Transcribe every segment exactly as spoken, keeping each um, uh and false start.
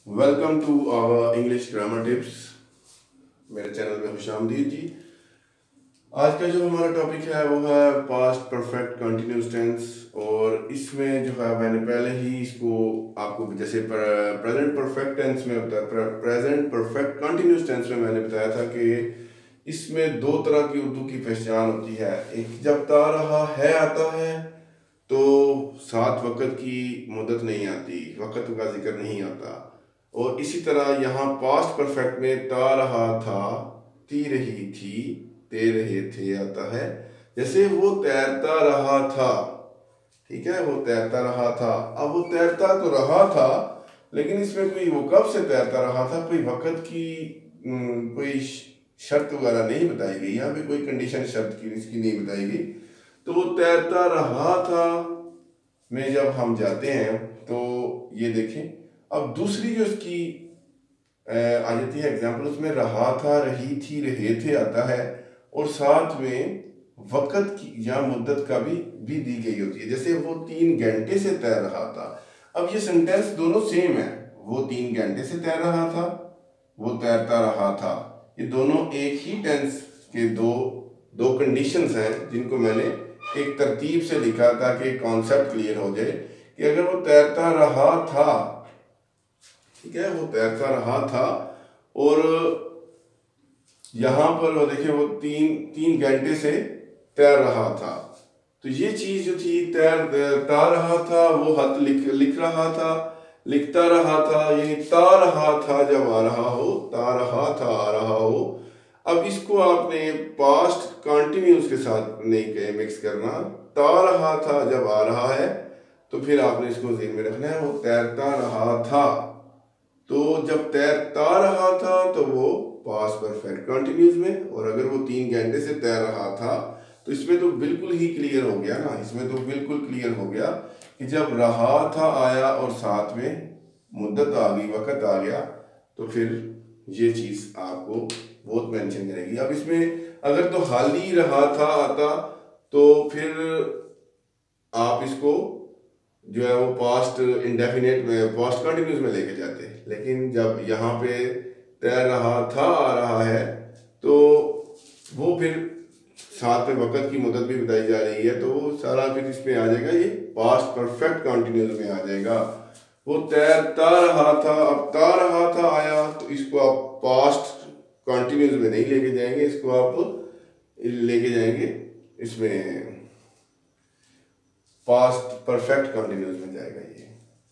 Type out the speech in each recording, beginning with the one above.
Welcome to our English grammar tips. मेरे channel में खुशामदीद जी। आज का जो हमारा टॉपिक है वो है पास्ट परफेक्ट कंटिन्यूस टेंस। और इसमें जो है मैंने पहले ही इसको आपको जैसे प्रेजेंट परफेक्ट टेंस में बताया, प्रेजेंट परफेक्ट कंटिन्यूस टेंस में मैंने बताया था कि इसमें दो तरह की उर्दू की पहचान होती है। एक जब ता रहा है आता है तो साथ वक़्त की मुद्दत नहीं आती, वक़्त का जिक्र नहीं आता। और इसी तरह यहाँ पास्ट परफेक्ट में ता रहा था, ती रही थी, ते रहे थे आता है। जैसे वो तैरता रहा था, ठीक है, वो तैरता रहा था। अब वो तैरता तो रहा था लेकिन इसमें कोई वो कब से तैरता रहा था, कोई वक़्त की कोई शर्त वगैरह नहीं बताई गई, यहाँ पे कोई कंडीशन शर्त की इसकी नहीं बताई गई। तो वो तैरता रहा था में जब हम जाते हैं तो ये देखें। अब दूसरी जो इसकी आ जाती है एग्जाम्पल, उसमें रहा था, रही थी, रहे थे आता है और साथ में वक़्त की या मुद्दत का भी भी दी गई होती है। जैसे वो तीन घंटे से तैर रहा था। अब ये सेंटेंस दोनों सेम है, वो तीन घंटे से तैर रहा था, वो तैरता रहा था। ये दोनों एक ही टेंस के दो दो कंडीशंस हैं जिनको मैंने एक तरतीब से लिखा ताकि कॉन्सेप्ट क्लियर हो जाए कि अगर वो तैरता रहा था, ठीक है, वो तैरता रहा था और यहाँ पर वो देखिए वो तीन तीन घंटे से तैर रहा था, तो ये चीज़ जो थी तैर तैरता रहा था, वो हद लिख लिख रहा था, लिखता रहा था, यानी ता रहा था जब आ रहा हो, ता रहा था आ रहा हो। अब इसको आपने पास्ट कंटिन्यूस के साथ नहीं मिक्स करना। ता रहा था जब आ रहा है तो फिर आपने इसको ज़हन में रखना है, वो तैरता रहा था। तो जब तैरता रहा था तो वो पास्ट परफेक्ट कंटिन्यूस में, और अगर वो तीन घंटे से तैर रहा था तो इसमें तो बिल्कुल ही क्लियर हो गया ना, इसमें तो बिल्कुल क्लियर हो गया कि जब रहा था आया और साथ में मुद्दत आ गई, वक़्त आ गया, तो फिर ये चीज़ आपको बहुत मेंशन करेगी। अब इसमें अगर तो हाल ही रहा था आता तो फिर आप इसको जो है वो पास्ट इंडेफिनेट में, पास्ट कंटिन्यूस में लेके जाते हैं। लेकिन जब यहाँ पे तैर रहा था आ रहा है तो वो फिर साथ में वक़्त की मुद्दत भी बताई जा रही है, तो वो सारा फिर इसमें आ जाएगा, ये पास्ट परफेक्ट कंटिन्यूस में आ जाएगा। वो तैरता रहा था, अब ता रहा था आया, तो इसको आप पास्ट कंटिन्यूस में नहीं लेके जाएंगे, इसको आप लेके जाएंगे इसमें पास्ट परफेक्ट कंटिन्यूस में जाएगा ये।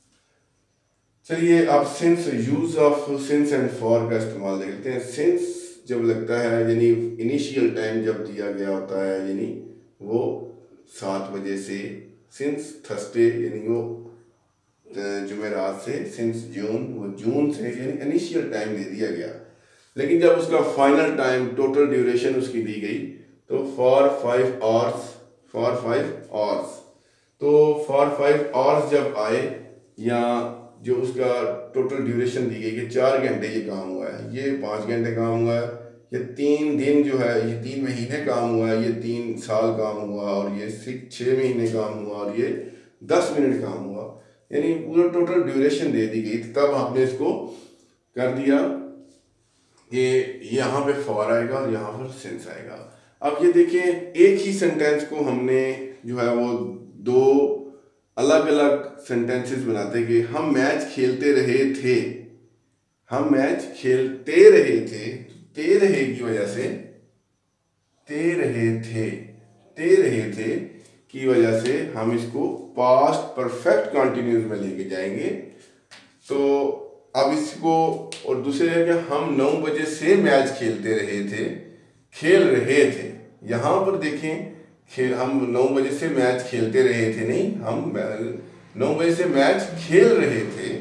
चलिए अब since, use of since and for का इस्तेमाल देखते हैं। सिंस जब लगता है यानी इनिशियल टाइम जब दिया गया होता है, यानी वो सात बजे से, सिंस थर्सडे यानी वो जुमेरात से, सिंस जून वो जून से, यानी इनिशियल टाइम दे दिया गया। लेकिन जब उसका फाइनल टाइम, टोटल ड्यूरेशन उसकी दी गई तो for five hours, for five hours, तो फॉर फाइव आवर्स जब आए, या जो उसका टोटल ड्यूरेशन दी गई कि चार घंटे ये काम हुआ है, ये पाँच घंटे काम हुआ है, ये तीन दिन जो है, ये तीन महीने काम हुआ है, ये तीन साल काम हुआ, और ये सिक्स छः महीने काम हुआ, और ये दस मिनट काम हुआ, यानी पूरा टोटल ड्यूरेशन दे दी गई। तब आपने इसको कर दिया कि यहाँ पे फॉर आएगा और यहाँ पर सिंस आएगा। अब ये देखिए, एक ही सेंटेंस को हमने जो है वो दो अलग अलग सेंटेंसेस बनाते कि हम मैच खेलते रहे थे, हम मैच खेलते रहे थे, ते रहे की वजह से, ते रहे थे, ते रहे थे की वजह से हम इसको पास्ट परफेक्ट कंटिन्यूस में लेके जाएंगे। तो अब इसको, और दूसरे है कि हम नौ बजे से मैच खेलते रहे थे, खेल रहे थे। यहाँ पर देखें, खेल, हम नौ बजे से मैच खेलते रहे थे नहीं, हम नौ बजे से मैच खेल रहे थे,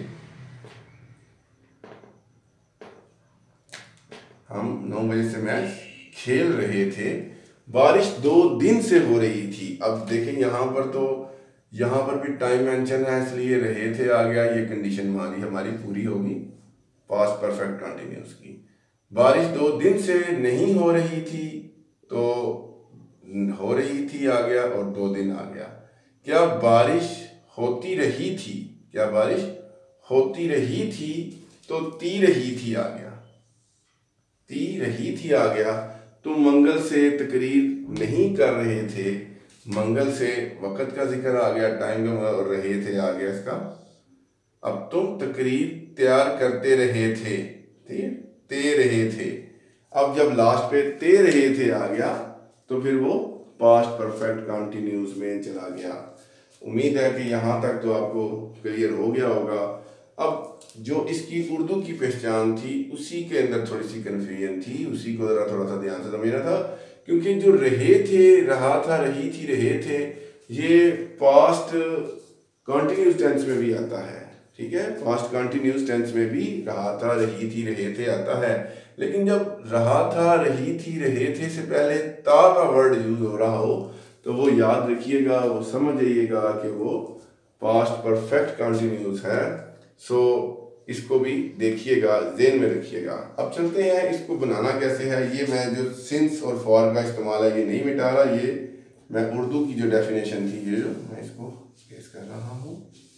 हम नौ बजे से मैच खेल रहे थे। बारिश दो दिन से हो रही थी। अब देखें यहाँ पर, तो यहाँ पर भी टाइम मेंशन है इसलिए रहे थे आ गया, ये कंडीशन हमारी हमारी पूरी होगी पास्ट परफेक्ट कंटिन्यूस की। बारिश दो दिन से नहीं हो रही थी तो हो रही थी आ गया और दो दिन आ गया। क्या बारिश होती रही थी, क्या बारिश होती रही थी तो ती रही थी आ गया, ती रही थी आ गया। तुम मंगल से तकरीर नहीं कर रहे थे, मंगल से वक़्त का जिक्र आ गया, टाइम का, और रहे थे आ गया इसका। अब तुम तकरीर तैयार करते रहे थे, ठीक है, ते रहे थे। अब जब लास्ट पे ते रहे थे आ गया तो फिर वो पास्ट परफेक्ट कंटिन्यूस में चला गया। उम्मीद है कि यहाँ तक तो आपको क्लियर हो गया होगा। अब जो इसकी उर्दू की पहचान थी उसी के अंदर थोड़ी सी कन्फ्यूजन थी, उसी को ज़रा थोड़ा सा ध्यान से समझना था, क्योंकि जो रहे थे, रहा था, रही थी, रहे थे, ये पास्ट कंटिन्यूस टेंस में भी आता है, ठीक है, पास्ट कंटिन्यूस टेंस में भी रहा था, रही थी, रहे थे आता है। लेकिन जब रहा था, रही थी, रहे थे से पहले ता का वर्ड यूज हो रहा हो तो वो याद रखिएगा, वो समझ जाइएगा कि वो पास्ट परफेक्ट कंटिन्यूस है। सो इसको भी देखिएगा, ज़हन में रखिएगा। अब चलते हैं इसको बनाना कैसे है। ये मैं जो सिंस और फॉर का इस्तेमाल है ये नहीं मिटा रहा, ये मैं उर्दू की जो डेफिनेशन थी ये जो मैं इसको पेश कर रहा हूँ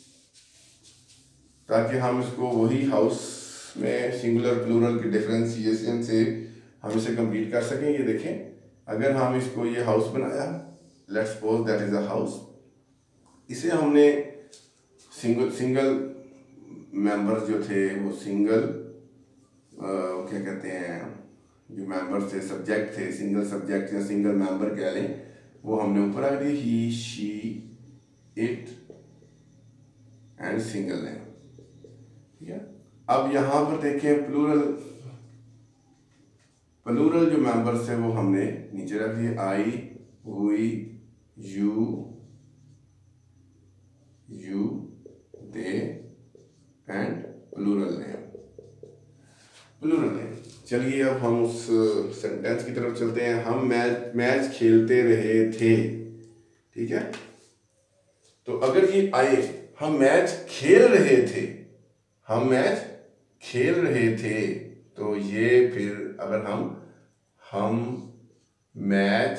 ताकि हम इसको वही हाउस में सिंगुलर प्लूरल की डिफरेंशिएशन से हम इसे कंप्लीट कर सकें। ये देखें, अगर हम इसको ये हाउस बनाया, let's suppose that is a house, इसे हमने सिंगल सिंगल मेंबर्स जो थे वो सिंगल क्या कहते हैं, जो मेंबर्स थे, सब्जेक्ट थे, सिंगल सब्जेक्ट या सिंगल मेंबर कह लें, वो हमने ऊपर आ दिए, he, she, it and single name, ठीक है। अब यहाँ पर देखें प्लूरल, प्लूरल जो मेंबर्स थे वो हमने नीचे रख दिए, I, we, you, you, they and plural name, plural name. चलिए अब हम उस सेंटेंस की तरफ चलते हैं। हम मैच मैच खेलते रहे थे, ठीक है। तो अगर ये आए, हम मैच खेल रहे थे, हम मैच खेल रहे थे, तो ये फिर अगर हम हम मैच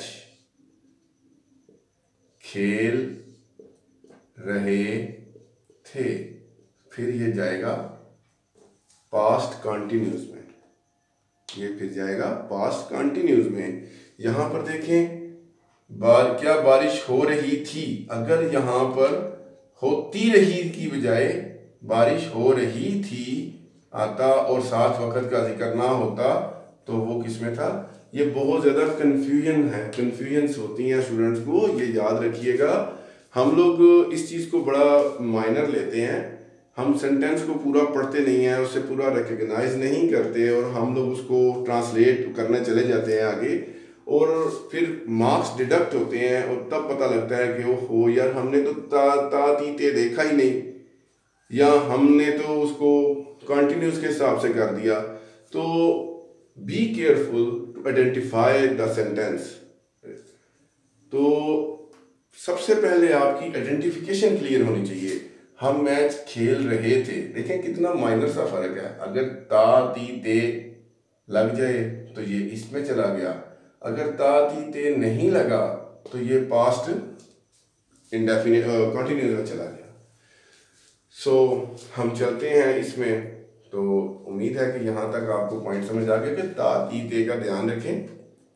खेल रहे थे, फिर ये जाएगा पास्ट कंटिन्यूस में, ये फिर जाएगा पास्ट कंटिन्यूस में। यहां पर देखें, बार क्या बारिश हो रही थी, अगर यहां पर होती रही की बजाय बारिश हो रही थी आता और साथ वक़्त का जिक्र ना होता तो वो किस में था। ये बहुत ज़्यादा कन्फ्यूजन है, कन्फ्यूजन्स होती हैं स्टूडेंट्स को, ये याद रखिएगा। हम लोग इस चीज़ को बड़ा माइनर लेते हैं, हम सेंटेंस को पूरा पढ़ते नहीं हैं, उसे पूरा रिकग्नाइज नहीं करते और हम लोग उसको ट्रांसलेट करने चले जाते हैं आगे, और फिर मार्क्स डिडक्ट होते हैं और तब पता लगता है कि वो हो यार हमने तो ता ता ती ते देखा ही नहीं, या हमने तो उसको कंटिन्यूस के हिसाब से कर दिया। तो be careful to identify the sentence. तो सबसे पहले आपकी आइडेंटिफिकेशन क्लियर होनी चाहिए। हम मैच खेल रहे थे, देखें कितना माइनर सा फर्क है। अगर ता ती ते लग जाए तो ये इसमें चला गया, अगर ता ती ते नहीं लगा तो ये पास्ट इंडेफिनिट कंटिन्यूस में चला गया। सो so, हम चलते हैं इसमें। तो उम्मीद है कि यहाँ तक आपको पॉइंट समझ आ गया कि ता ती ते का ध्यान रखें।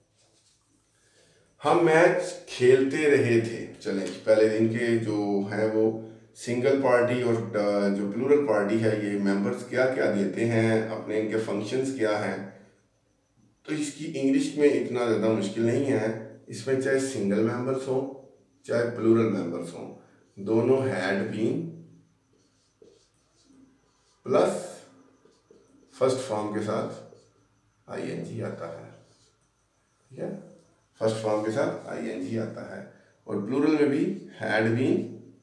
हम मैच खेलते रहे थे, चलें पहले इनके जो है वो सिंगल पार्टी और जो प्लूरल पार्टी है, ये मेंबर्स क्या क्या देते हैं अपने, इनके फंक्शंस क्या हैं। तो इसकी इंग्लिश में इतना ज़्यादा मुश्किल नहीं है, इसमें चाहे सिंगल मेंबर्स हो चाहे प्लूरल मेंबर्स हो, दोनों had been plus first form के साथ आईएनजी आता है, ठीक है, फर्स्ट फॉर्म के साथ आईएनजी आता है। और प्लूरल में भी had been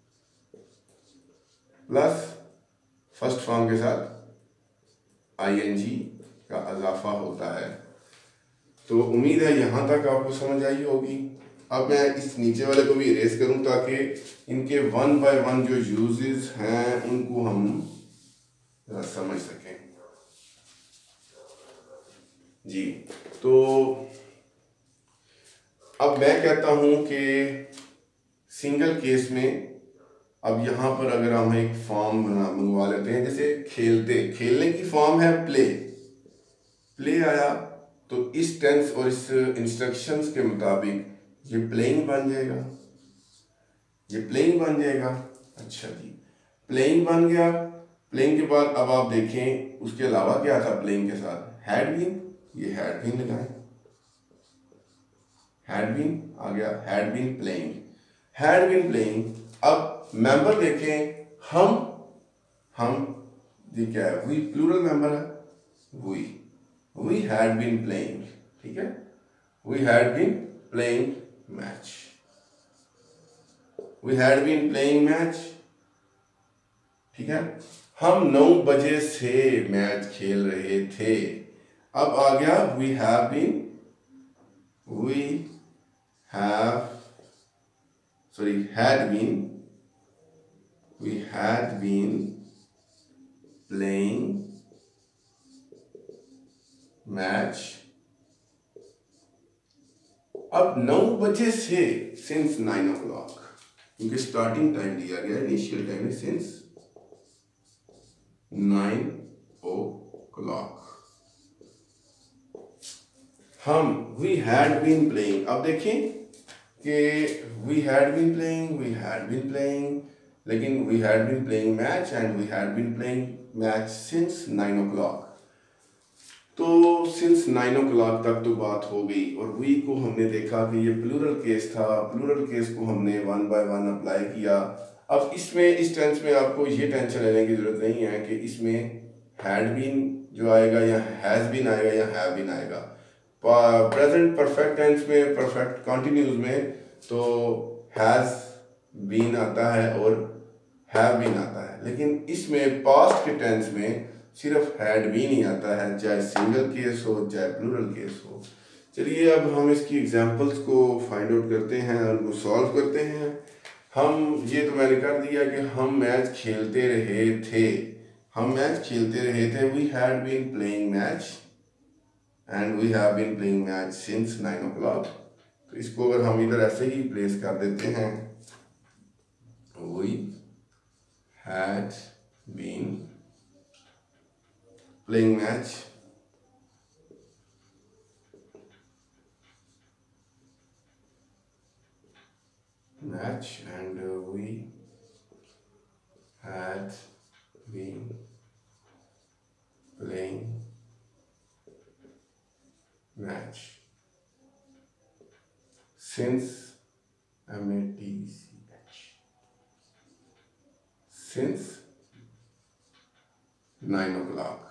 plus first form के साथ आईएनजी का इजाफा होता है। तो उम्मीद है यहाँ तक आपको समझ आई होगी। अब मैं इस नीचे वाले को भी इरेज करूँ ताकि इनके वन बाय वन जो यूजेस हैं उनको हम समझ सकें जी। तो अब मैं कहता हूं कि सिंगल केस में अब यहाँ पर अगर हम एक फॉर्म बना मंगवा लेते हैं, जैसे खेलते, खेलने की फॉर्म है प्ले, प्ले आया तो इस टेंस और इस इंस्ट्रक्शंस के मुताबिक ये प्लेइंग बन जाएगा, ये प्लेइंग बन जाएगा। अच्छा जी, प्लेइंग बन गया। प्लेइंग के बाद अब आप देखें उसके अलावा क्या था प्लेइंग के साथ, हैड बीन, ये हैड बीन लगाएं, हैड बीन आ गया, had been playing, had been playing. अब मेंबर देखें, हम, हम ये क्या है, वी प्लूरल मेंबर है, we, we had been playing, ठीक है, we had been playing match, we had been playing match, ठीक है। हम नौ बजे से मैच खेल रहे थे। अब आ गया we have been, we have sorry had been, we had been playing match. अब नौ बजे से, सिंस नाइन ओ क्लॉक, क्योंकि स्टार्टिंग टाइम दिया गया, इनिशियल टाइम है सिंस नाइन ओ क्लॉक। हम वी हैड बीन प्लेइंग, अब देखें कि we had been playing, we had been playing, लेकिन we had been playing match and we had been playing match since nine o'clock. तो since nine o'clock तक तो बात हो गई, और वी को हमने देखा कि ये प्लूरल केस था, प्लूरल केस को हमने वन बाय वन अप्लाई किया। अब इसमें, इस टेंस में आपको ये टेंशन लेने की जरूरत नहीं है कि इसमें हैड बीन जो आएगा या हैज बीन आएगा या हैव बीन आएगा। प्रेजेंट परफेक्ट टेंस में, परफेक्ट कंटिन्यूज में तो हैज बीन आता है और हैव बीन आता है, लेकिन इसमें पास्ट के टेंस में सिर्फ हैड बीन ही आता है, चाहे सिंगल केस हो चाहे प्लूरल केस हो। चलिए अब हम इसकी एग्जांपल्स को फाइंड आउट करते हैं और उनको सॉल्व करते हैं। हम, ये तो मैंने कर दिया कि हम मैच खेलते रहे थे, हम मैच खेलते रहे थे, we had been playing match and we have been playing match since nine o'clock. तो इसको अगर हम इधर ऐसे ही प्लेस कर देते हैं, we had been playing match match and uh, we had been playing match since M A T C H since nine o'clock।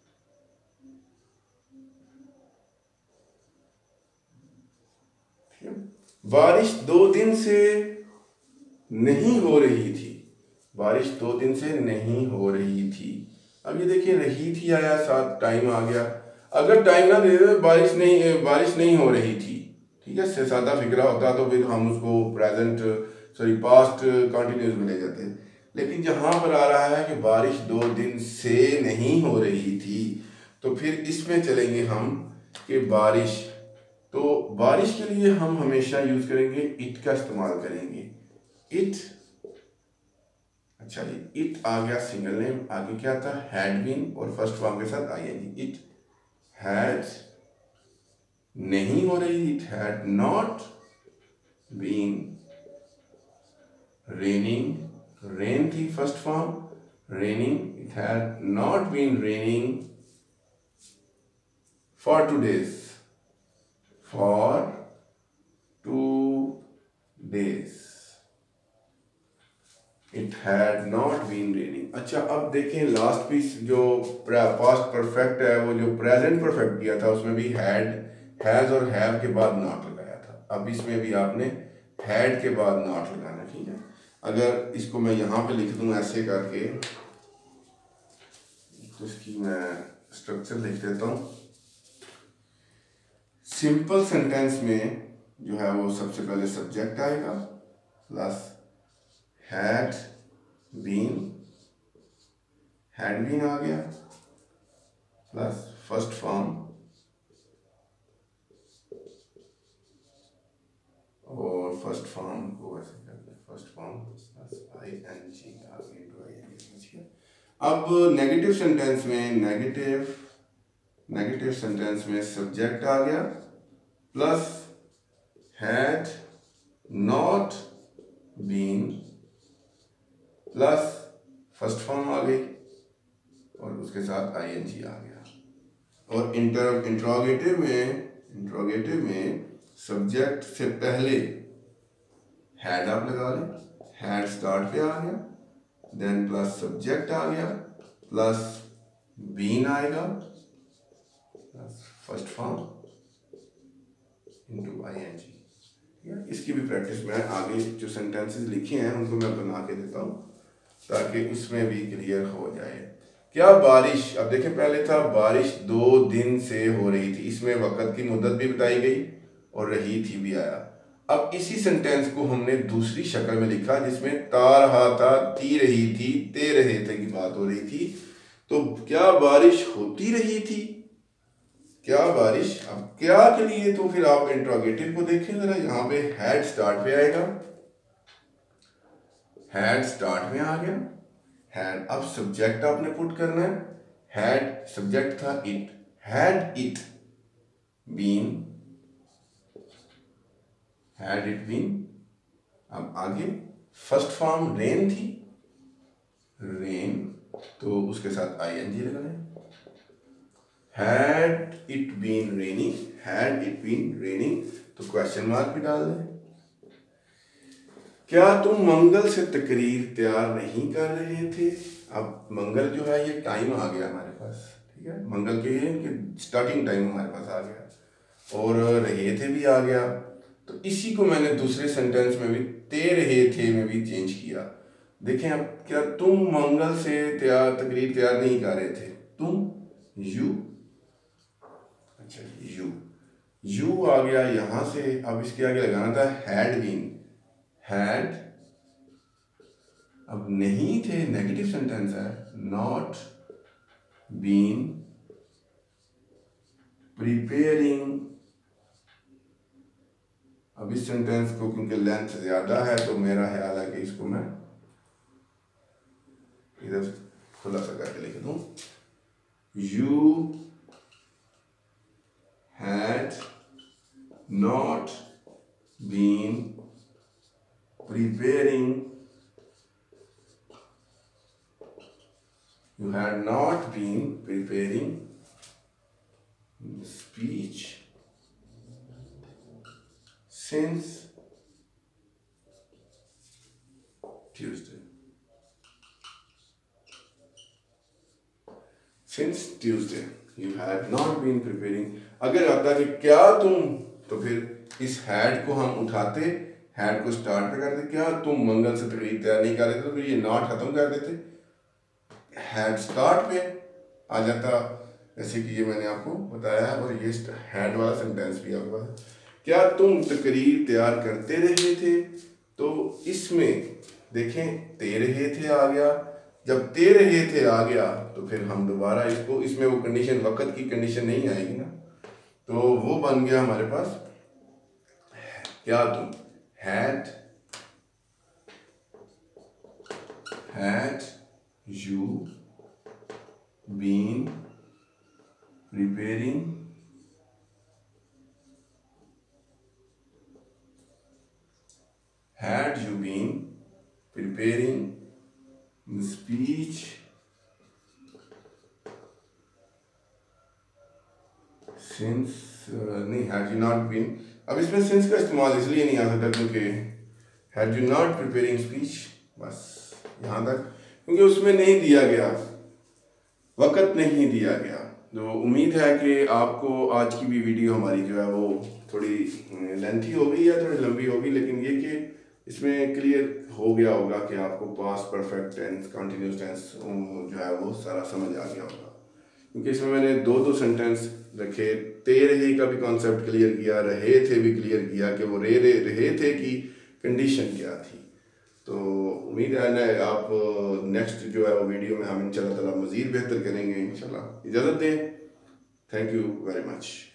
बारिश दो दिन से नहीं हो रही थी, बारिश दो दिन से नहीं हो रही थी। अब ये देखिए रही थी आया, साथ टाइम आ गया। अगर टाइम ना दे दे, बारिश नहीं, बारिश नहीं हो रही थी, ठीक है, से सादा फिक्रा होता तो फिर हम उसको प्रेजेंट सॉरी पास्ट कंटिन्यूस में ले जाते। लेकिन जहाँ पर आ रहा है कि बारिश दो दिन से नहीं हो रही थी, तो फिर इसमें चलेंगे हम कि बारिश, तो बारिश के लिए हम हमेशा यूज करेंगे इट का इस्तेमाल करेंगे, इट। अच्छा जी, इट आ गया सिंगल नेम, आगे क्या था, हैड बीन और फर्स्ट फॉर्म के साथ आईएनजी, इट हैड नहीं हो रही, it had not been raining, rain थी first form, raining, it had not been raining for two days, for two days, it had not been raining. अच्छा अब देखें लास्ट पीस जो पास्ट परफेक्ट है, वो जो प्रेजेंट परफेक्ट किया था उसमें भी हैड, हैज और हैव के बाद नॉट लगाया था। अब इसमें भी आपने हैड के बाद नॉट लगाना, ठीक है। अगर इसको मैं यहाँ पे लिख दूँ ऐसे करके, तो इसकी मैं स्ट्रक्चर लिख देता हूँ। सिंपल सेंटेंस में जो है वो सबसे पहले सब्जेक्ट आएगा plus had been, had been आ गया प्लस फर्स्ट फॉर्म और फर्स्ट फॉर्म को ऐसे करते हैं, first form I N G आगे इंटू आई एन जी। अब नेगेटिव सेंटेंस में नेगेटिव नेगेटिव सेंटेंस में सब्जेक्ट आ गया plus had not been plus first form आ गई और उसके साथ आई एन जी आ गया। और इंटर इंट्रोगेटिव में इंट्रोगेटिव में सब्जेक्ट से पहले हैड आप लगा लें, हैड स्टार्ट पे आ गया, देन प्लस सब्जेक्ट आ गया प्लस बीन आएगा plus first form into I N G. इसकी भी प्रैक्टिस मैं आगे जो सेंटेंसेस लिखे हैं उनको मैं बना के देता हूँ ताकि इसमें भी क्लियर हो जाए। क्या बारिश, अब देखें पहले था बारिश दो दिन से हो रही थी, इसमें वक़्त की मुद्दत भी बताई गई और रही थी भी आया। अब इसी सेंटेंस को हमने दूसरी शक्ल में लिखा जिसमें ता रहा था, ती रही थी, ते रहे थे की बात हो रही थी। तो क्या बारिश होती रही थी, क्या बारिश, अब क्या के लिए तो फिर आप इंट्रोगेटिव को देखें जरा, यहाँ पे हैड स्टार्ट पे आएगा, हैड स्टार्ट में आ गया, हैड अब सब्जेक्ट आपने पुट करना है, हैड सब्जेक्ट था it, had it been, had it been. अब आगे फर्स्ट फॉर्म रेन थी, रेन तो उसके साथ आई एन जी लगाए, had it been raining, had it been raining तो क्वेश्चन मार्क भी डाल दें। क्या तुम मंगल से तकरीर तैयार नहीं कर रहे थे, अब मंगल जो है ये टाइम आ गया हमारे पास, ठीक है, मंगल के ये स्टार्टिंग टाइम हमारे पास आ गया और रहे थे भी आ गया। तो इसी को मैंने दूसरे सेंटेंस में भी ते रहे थे में भी चेंज किया। देखें अब, क्या तुम मंगल से तैयार तकरीर तैयार नहीं कर रहे थे, तुम यू, अच्छा यू यू आ गया यहां से। अब इसके आगे लगाना था हैड बीन, हैड अब नहीं थे, नेगेटिव सेंटेंस है, नॉट बीन प्रिपेयरिंग। अब इस सेंटेंस को क्योंकि लेंथ ज्यादा है तो मेरा ख्याल है कि इसको मैं इधर खुला सा करके लिख दूं, you had not been preparing, you had not been preparing speech since Tuesday. Since Tuesday you had not been preparing। अगर आता कि क्या तुम, तो फिर इस हैड को हम उठाते, हैड को स्टार्ट पे करते, क्या तुम मंगल से तकरीर तैयार नहीं कर रहे थे, तो फिर ये नॉट खत्म कर देते, हैड स्टार्ट पे आ जाता, जैसे कि ये मैंने आपको बताया। और ये हैड वाला सेंटेंस भी आपके पास, क्या तुम तकरीर तैयार करते रहे थे, तो इसमें देखें ते रहे थे आ गया, जब ते रहे थे आ गया तो फिर हम दोबारा इसको, इसमें वो कंडीशन वक्त की कंडीशन नहीं आएगी ना, तो वो बन गया हमारे पास क्या तुम had had you been preparing had you been preparing the speech since uh, नहीं had you not been, अब इसमें since का इस्तेमाल इसलिए नहीं आ सकता क्योंकि had you not preparing speech, बस यहाँ तक, क्योंकि उसमें नहीं दिया गया, वक़्त नहीं दिया गया। तो उम्मीद है कि आपको आज की भी वीडियो हमारी जो है वो थोड़ी लेंथी हो गई या थोड़ी लंबी होगी, लेकिन ये कि इसमें क्लियर हो गया होगा कि आपको past perfect tense, continuous tense जो है वो सारा समझ आ गया होगा। क्योंकि इसमें मैंने दो दो सेंटेंस रखे, ते रहे का भी कॉन्सेप्ट क्लियर किया, रहे थे भी क्लियर किया कि वो रे रे रहे थे की कंडीशन क्या थी। तो उम्मीद है ना आप नेक्स्ट जो है वो वीडियो में हम इंशाल्लाह ताला मज़ीद बेहतर करेंगे इंशाल्लाह। इजाज़त दें, थैंक यू वेरी मच।